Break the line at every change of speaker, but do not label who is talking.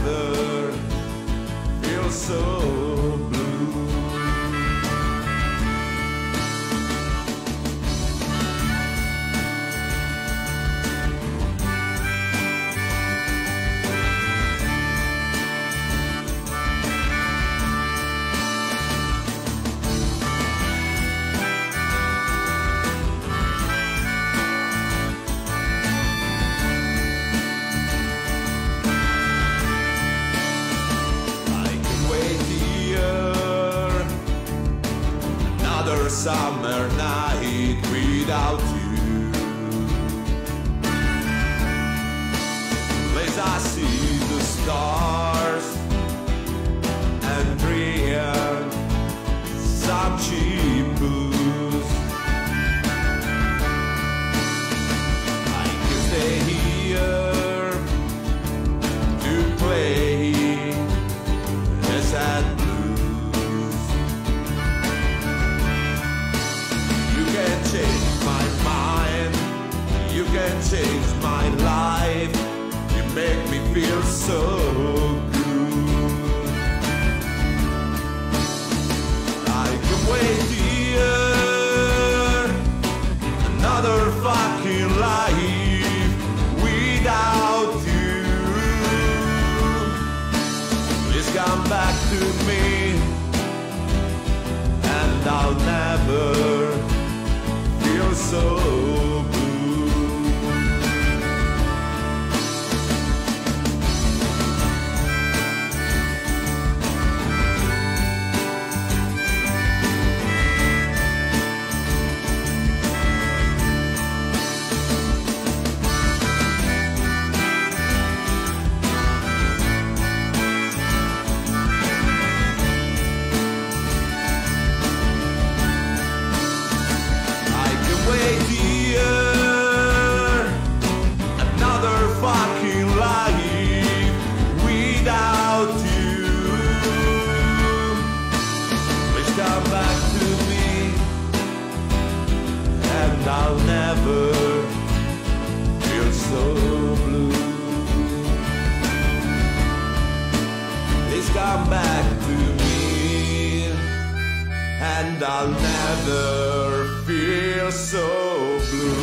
never feel so blue. Summer night without you. Place I see the stars and dream some cheap booze. I can stay here to play a sad blues. You can change my mind, you can change my life. You make me feel so good. I can wait here another fucking life without you. Please come back to me, and I'll never feel so blue. Wait here another fucking life without you. Please come back to me, and I'll never feel so blue. Please come back to me, and I'll never feel so blue.